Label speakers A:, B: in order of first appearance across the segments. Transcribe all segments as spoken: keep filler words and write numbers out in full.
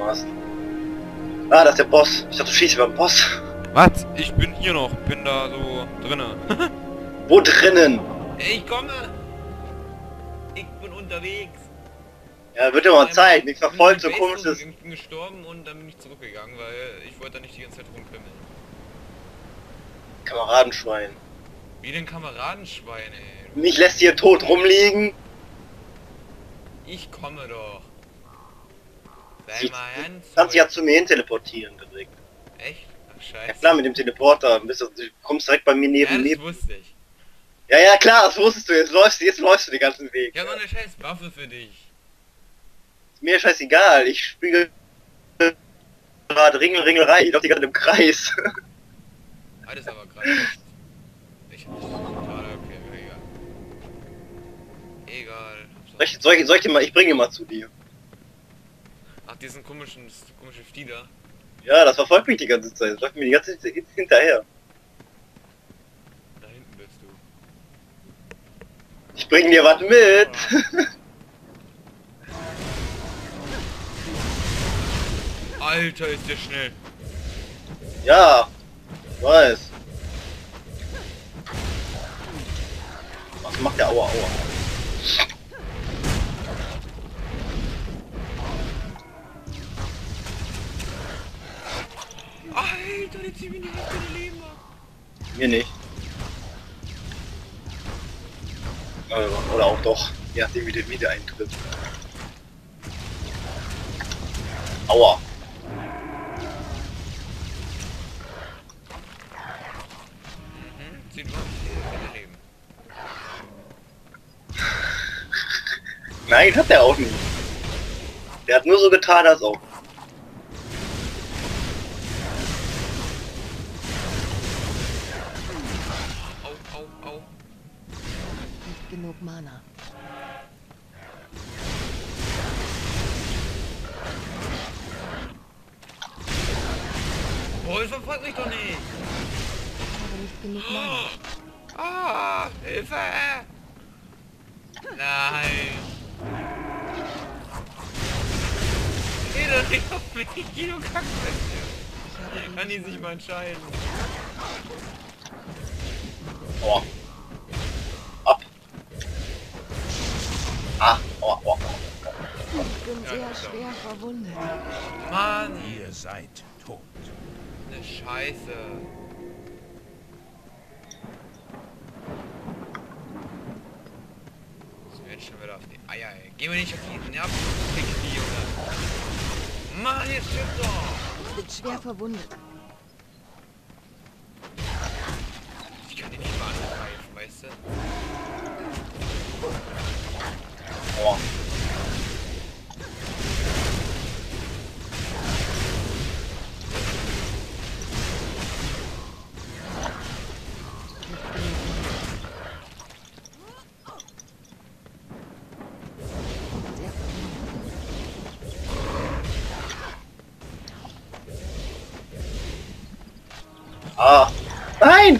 A: hast. Ah, das ist der Boss. Ich dachte, du schießt über den Boss.
B: Was? Ich bin hier noch, bin da so drinne.
A: Wo drinnen?
B: Ich komme! Ich bin unterwegs.
A: Ja, wird dir mal Zeit. Mich verfolgt so
B: Ich
A: komisches...
B: bin gestorben und dann bin ich zurückgegangen, weil ich wollte da nicht die ganze Zeit rumkrimmeln.
A: Kameradenschwein.
B: Wie den Kameradenschwein, ey.
A: Mich lässt hier tot rumliegen.
B: Ich komme doch. Sei
A: Sie,
B: mal ganz
A: kannst dich ja
B: ruhig.
A: zu mir hin teleportieren direkt.
B: Echt? Ach, scheiße.
A: Ja klar, mit dem Teleporter. Bist du, du kommst direkt bei mir neben
B: Ja, das
A: neben.
B: wusste ich.
A: Ja, ja, klar, das wusstest du. Jetzt läufst du, jetzt läufst du den ganzen Weg.
B: Ich hab noch eine scheiß Waffe für dich.
A: Ist mir scheißegal. Ich spiele gerade Ringel, Ringelrei. Ich lauf die ganze Zeit im Kreis.
B: Ah, das ist aber gerade echt. Ich hab's total okay, egal. Egal.
A: Soll ich, soll ich, soll ich dir mal, ich bringe ihn mal zu dir.
B: Ach, diesen komischen, das komische Vieh da.
A: Ja, das verfolgt mich die ganze Zeit. Das läuft mir die ganze Zeit hinterher.
B: Da hinten bist du.
A: Ich bring dir was mit.
B: Alter, ist der schnell.
A: Ja, ich weiß. Was macht der? Aua, aua.
B: Alter, der zieht mir die Hälfte der Leben ab.
A: Mir nicht. Also, oder auch doch. Je nachdem wie der wieder eintritt. Aua.
B: Mhm, zieht mir die Hälfte der Leben.
A: Nein, hat der auch nicht. Der hat nur so getan, als auch.
B: Au, au, au.
C: Nicht genug Mana.
B: Oh, es verfolgt mich doch nicht.
C: Ich habe nicht genug Mana.
B: Ah, Hilfe! Nein! Geh doch nicht auf mich, geh du Kackfläche! Kann die sich mal entscheiden?
A: Aua. Ab. Ah, aua, aua.
C: Ich bin
B: Ja,
C: sehr
B: genau.
C: schwer verwundet.
B: Mann!
D: Ihr seid tot.
B: Ne Scheiße! Das wird schon wieder auf die Eier, ey. Geh mir nicht auf die Nerven, fick die, Junge! Mann, jetzt stimmt doch!
C: Ich bin schwer verwundet.
B: Ich kann die nicht mal angreifen, weißt du?
A: Aua.
C: Sehr verwundet.
A: Ah. Nein!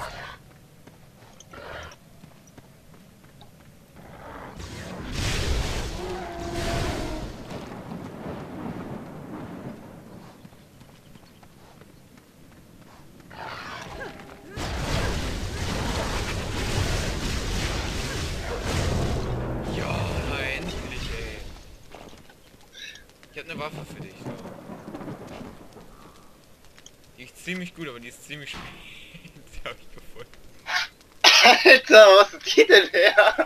B: Ja, na endlich, ey. Ich hab eine Waffe für dich, so. Die ist ziemlich gut, aber die ist ziemlich spät. Die hab ich gefunden.
A: Alter, was ist die denn her?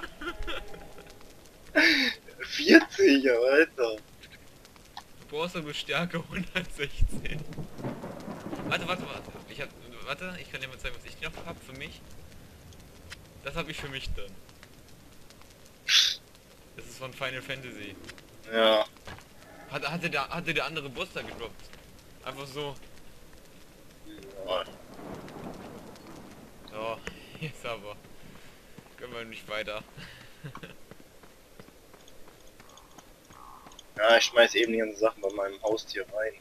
A: vierzig, Alter.
B: Du brauchst aber Stärke hundertsechzehn. Warte, warte, warte. Ich hab. Warte, ich kann dir mal zeigen, was ich noch hab für mich. Das habe ich für mich dann. Das ist von Final Fantasy.
A: Ja.
B: Hat, hatte, der, hatte der andere Booster gedroppt. Einfach so. So, jetzt aber. Können wir nicht weiter.
A: Ja, ich schmeiß eben die ganzen Sachen bei meinem Haustier rein.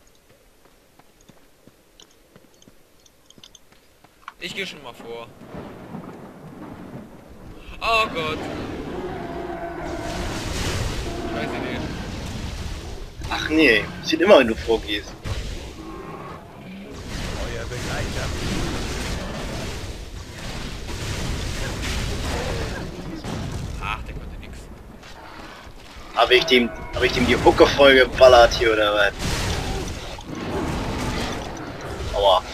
B: Ich gehe schon mal vor. Oh Gott. Ich weiß nicht.
A: Ach Ach nee, sieht immer, wenn du vorgehst.
D: Euer Begleiter.
B: Ach, der konnte nix.
A: Habe ich dem, habe ich dem die Hucke voll geballert hier oder was? Aua.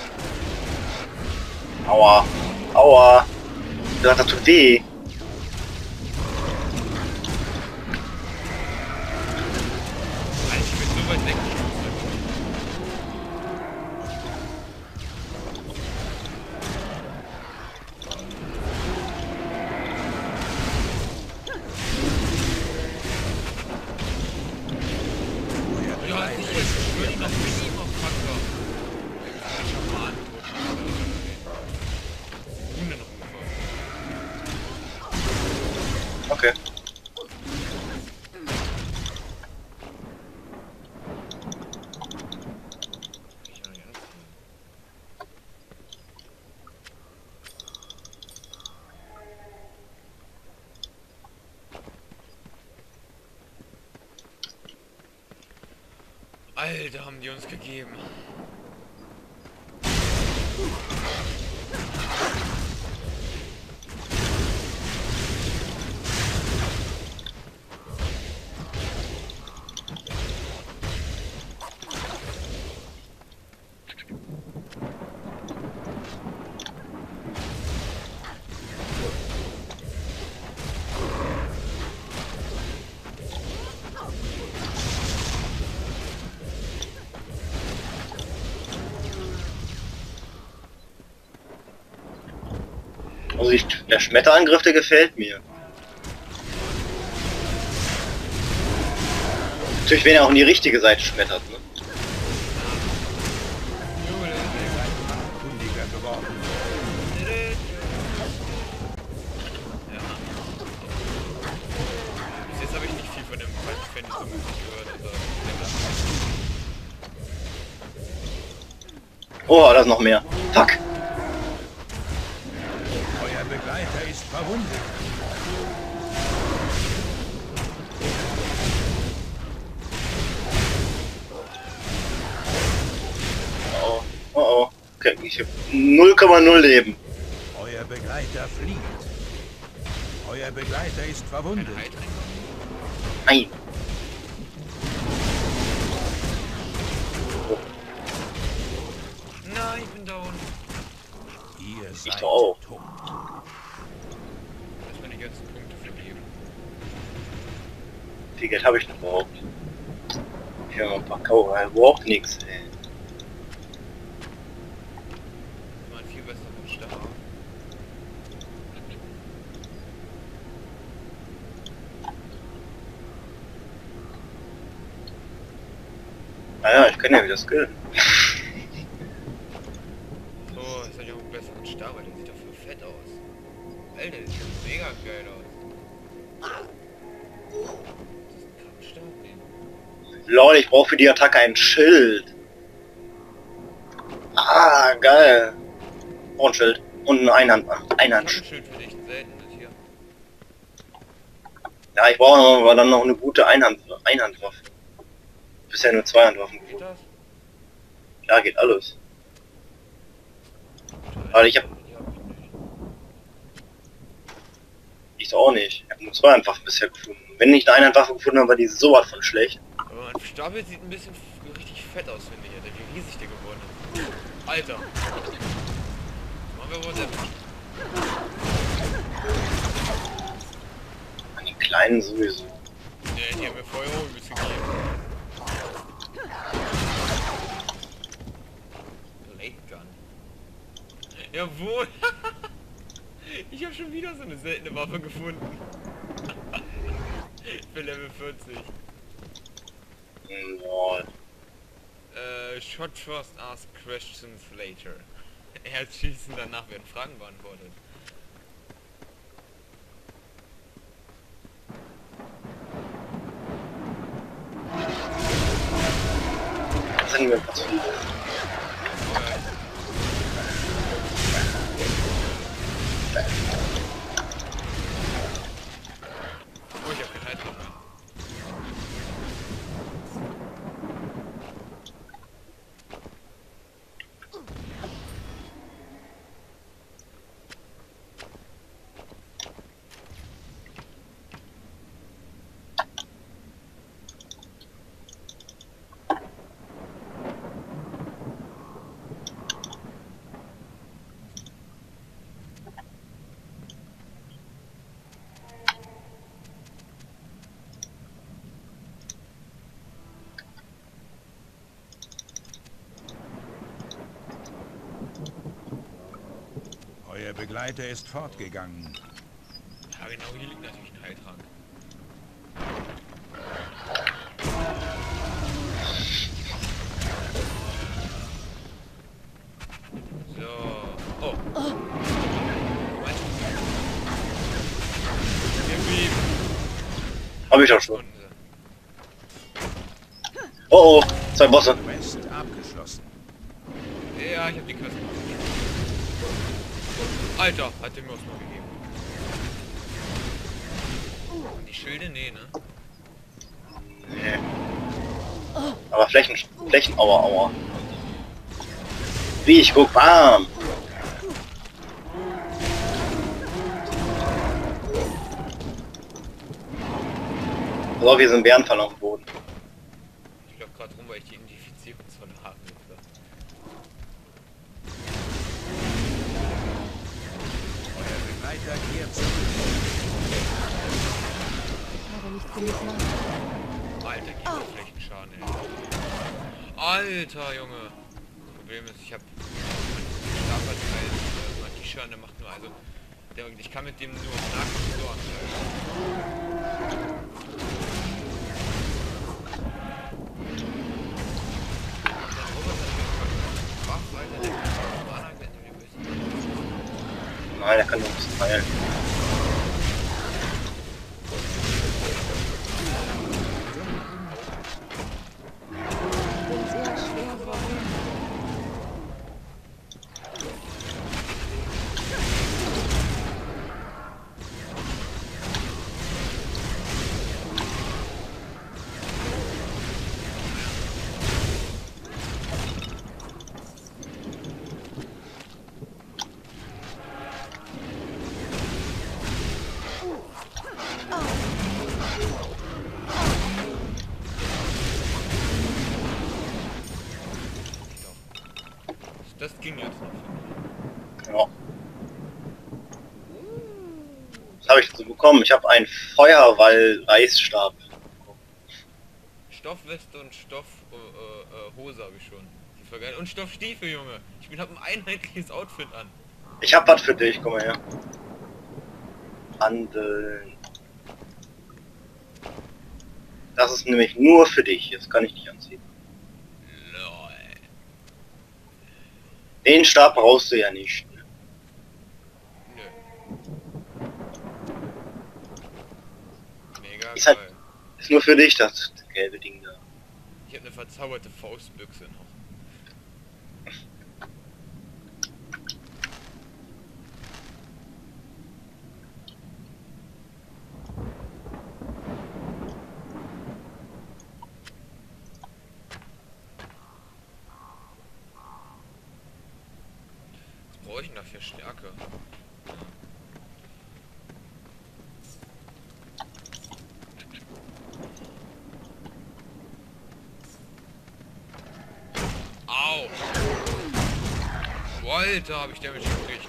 A: Aua. Aua. Das, das tut weh.
B: Alter, ich bin so weit weg.
D: Euer
B: Ja,
D: Begleiter
B: ich
D: ist
B: will noch Minimum-Faktor. Hunde noch umgefahren.
A: Okay.
B: Ich kann nicht anziehen. Alter, haben die uns gegeben.
A: Also ich, der Schmetterangriff, der gefällt mir. Natürlich, wenn er auch in die richtige Seite schmettert, ne?
D: kundiger geworden.
B: Ja. Bis jetzt habe ich nicht viel von dem Final Fantasy Musik gehört, also.
A: Oh, da ist noch mehr. Fuck.
D: Euer Begleiter ist verwundet.
A: Oh, oh, oh. Okay, ich hab null Komma null Leben.
D: Euer Begleiter flieht. Euer Begleiter ist verwundet.
B: Ein Heiltränke?
A: Nein.
B: Nein, ich bin down.
D: Ihr seid
A: doch auch.
D: tot.
B: Lass meine ganzen Punkte vergeben.
A: Wie viel Geld habe ich noch überhaupt? Ich habe noch ein paar Kau, überhaupt nichts, ey.
B: Das war ein viel besserer Star.
A: Naja, ich kann ja wieder skillen.
B: So, jetzt hat ja auch einen besseren Star, weil der sieht doch voll fett aus. Alter, der sieht mega geil aus. Das ist ein Kampfstab, nee.
A: Lol, ich brauche für die Attacke ein Schild. Ah, geil. Oh, ein Schild. Und ein Einhand Einhandschild.
B: Schild finde ich ein seltenes hier.
A: Ja, ich brauche noch, aber dann noch eine gute Einhand Einhandwaffe. Bisher nur Zweihandwaffen
B: Geht
A: gefunden.
B: das?
A: Ja, geht alles. Aber ich hab-
B: Die hab ich nicht.
A: Ich auch nicht. Ich habe nur Zweihandwaffen bisher gefunden. Wenn ich eine Einhandwaffe gefunden habe, war die sowas von schlecht.
B: Aber mein Stapel sieht ein bisschen f- richtig fett aus, finde ich, Alter. Wie riesig der geworden ist. Alter. Machen wir wohl selbst.
A: An den kleinen sowieso.
B: Ne, die haben mir vorher auch übelst gegeben. Late Gun. Jawohl. Ich habe schon wieder so eine seltene Waffe gefunden. Für Level vierzig.
A: Lol.
B: Äh, Shot first, ask questions later. Er schießen, danach werden Fragen beantwortet.
A: Das sind mir was viele.
B: Oh, ich hab kein Heiltreffer mehr.
D: Euer Begleiter ist fortgegangen.
B: Ja genau, hier liegt natürlich ein Heiltrank. So. Oh. Was? Irgendwie.
A: Hab ich auch schon. Oh oh, zwei Bosse.
D: Quest abgeschlossen.
B: Ja, ich hab die Quest. Alter, hat der mir was mal gegeben. Und die Schilde? Nee, ne?
A: Nee. Aber Flächen, Flächen, aua, aua. Wie ich guck, bam! So, wir sind Bärenfall auf dem Boden.
B: Ich glaub grad rum, weil ich die Identifizierungszone habe.
D: Euer Begleiter kehrt zurück.
C: Ich habe nicht genug Mana.
B: Alter, gibt das Flächenschaden, ey. Alter, Junge. Problem ist, ich hab Stapelteil, äh, die Schaden, der macht nur, also, der, ich kann mit dem nur Nahkampf so angreifen.
A: Nein, der kann nur ein bisschen heilen.
C: Ich bin sehr schwer verwundet.
B: Das ging jetzt noch.
A: Ja. Was habe ich dazu bekommen? Ich habe einen Feuerwall-Reisstab.
B: Stoffweste und Stoffhose äh, äh, Hose habe ich schon. Die ist voll geil. Und Stoffstiefel, Junge. Ich bin hab ein einheitliches Outfit an.
A: Ich hab was für dich, komm mal her. Handeln. Das ist nämlich nur für dich. Jetzt kann ich dich anziehen.
B: Lol.
A: Den Stab brauchst du ja nicht. Ne?
B: Nö. Mega
A: Ist
B: geil.
A: halt- Ist nur für dich das gelbe Ding da.
B: Ich habe eine verzauberte Faustbüchse noch. Was brauche ich denn da für Stärke? Au! Alter, habe ich Damage gekriegt.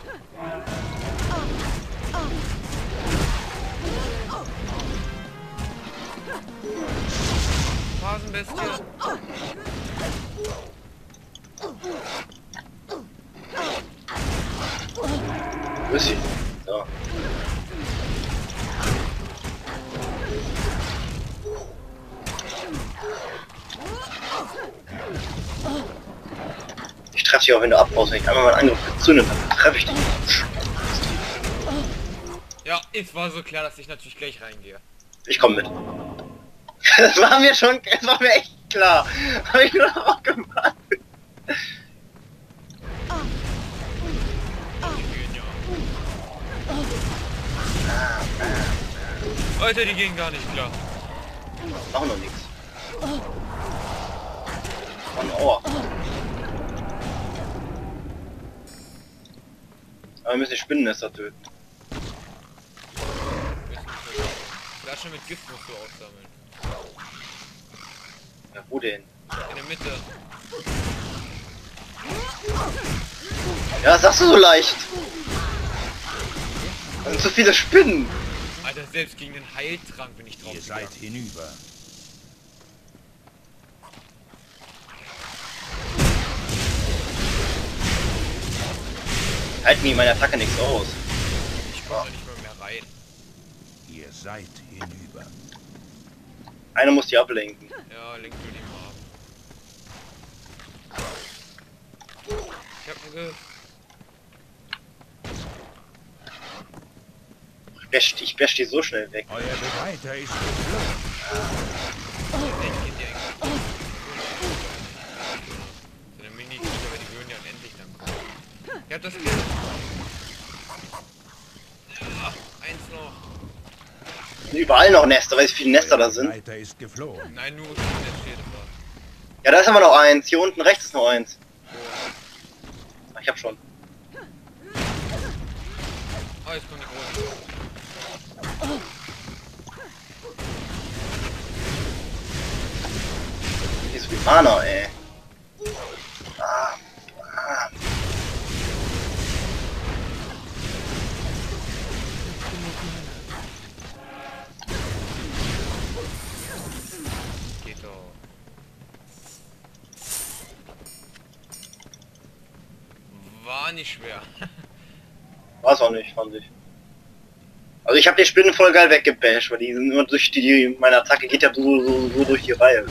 B: Phasenbestie.
A: Wo ist sie? So. Ich treffe dich auch, wenn du abbaust. Wenn ich einmal meinen Angriff gezündet habe, dann treffe ich dich.
B: Ja, es war so klar, dass ich natürlich gleich reingehe.
A: Ich komme mit. Das war mir schon, das war mir echt klar. Habe ich nur noch auch gemacht.
B: Alter, die gehen gar nicht klar.
A: Auch noch nichts. Mann, aua. Aber wir müssen die Spinnennester töten.
B: Flasche mit Gift musst du aufsammeln.
A: Ja, wo denn?
B: In der Mitte.
A: Ja, das sagst du so leicht. Das sind zu viele Spinnen.
B: Alter, selbst gegen den Heiltrank bin ich drauf
D: Ihr seid
B: gegangen.
D: hinüber.
A: halte mir meine Attacke nichts aus.
B: Ich komme da nicht mal mehr rein.
D: Ihr seid hinüber.
A: Einer muss die ablenken.
B: Ja, lenk du die mal ab. Ich hab einen Ge...
A: Ich bash, ich bash die so schnell weg.
D: Euer Begleiter ist geflohen.
B: Endlich geht die eigentlich. So eine Mini-Güter, aber die würden ja unendlich dann kommen. Ich hab das Kill. Ja, eins noch.
A: Überall noch Nester, weißt du, wie viele Nester da
D: Euer
A: sind?
D: Begleiter ist geflohen.
B: Nein, nur das steht da.
A: Ja, da ist aber noch eins. Hier unten rechts ist noch eins. Ich hab schon.
B: Oh, jetzt kommt die große.
A: Hier ist so viel Mana, ey. Ah, ah.
B: Geht doch. War nicht schwer.
A: War's auch nicht, fand ich. Also ich habe die Spinnen voll geil weggebasht, weil die sind nur durch die, die meine Attacke geht ja so, so, so durch die Reihe.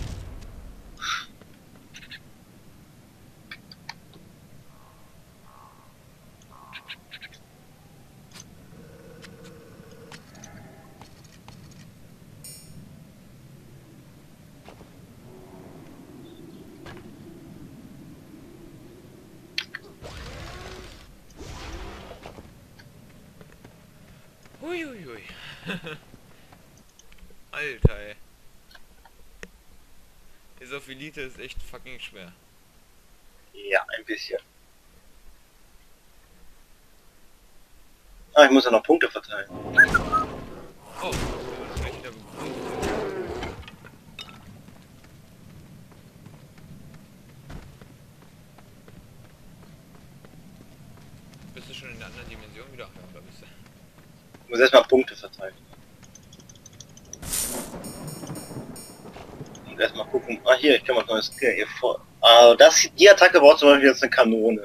B: Huiuiui. Alter, ey. Isophilite ist echt fucking schwer.
A: Ja, ein bisschen. Ah, ich muss ja noch Punkte verteilen.
B: Oh, das ist wieder begrüßt. Bist du schon in der anderen Dimension wieder? Ja, oder bist du?
A: Ich muss erstmal Punkte verteilen. Und erstmal gucken. Ah, hier, ich kann mal neues Skill hier vor. Ah, das, die Attacke braucht zum Beispiel jetzt eine Kanone.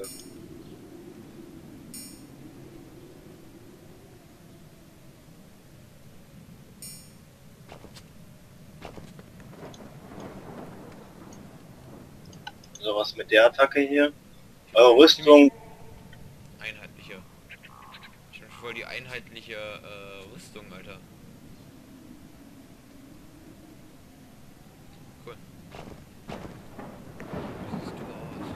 A: So, was mit der Attacke hier? Eure Rüstung.
B: Einheitliche. Ich bin voll die einheitliche äh, Rüstung, Alter. Cool. Wie siehst du aus?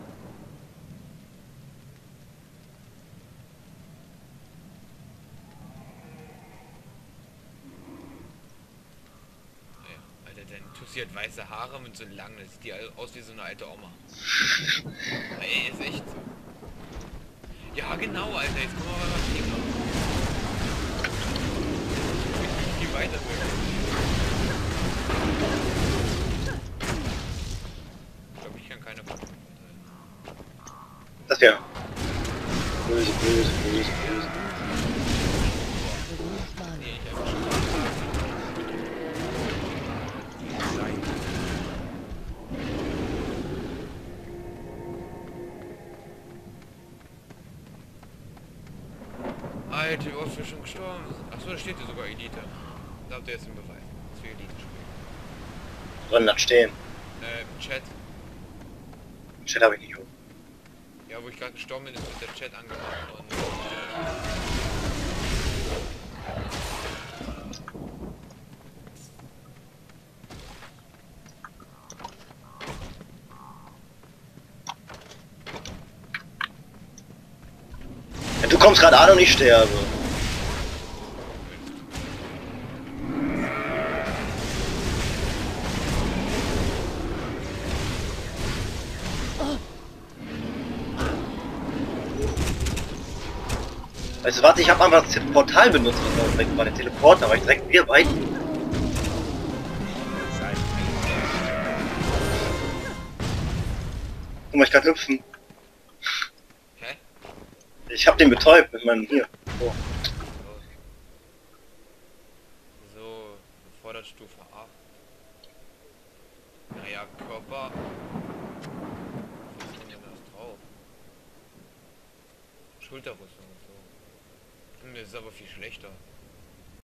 B: Naja, Alter, dann tust du halt weiße Haare mit so langen, das sieht die aus wie so eine alte Oma. Ey, ist echt so. Ja, genau, Alter, jetzt kommen wir mal beim Thema. Wie weiter wird. Ich glaube, ich kann keine Punkte verteilen.
A: Das wäre. Böse, böse, böse, böse.
B: Nee, ich habe schon.
D: Ihr seid
B: Alter, wie oft wir schon gestorben sind. Achso, da steht hier sogar Elite. Da habt ihr jetzt den Beweis, dass wir Elite spielen.
A: Sollen das stehen?
B: Äh, im Chat.
A: Den Chat habe ich nicht hoch.
B: Ja, wo ich gerade gestorben bin, ist mit der Chat angemacht und... Äh,
A: Ja, du kommst gerade an und ich sterbe. Weißt du, warte, ich habe einfach das Portal benutzt, was da direkt war, den Teleporter, aber ich direkt wieder bei dir.
D: seid
A: Guck mal, ich kann hüpfen.
B: hä?
A: Ich habe den betäubt mit meinem hier. So.
B: So, Vorderstufe acht. Naja, Körper. Was ist denn das drauf? Schulterrüstung und so. Und das ist aber viel schlechter.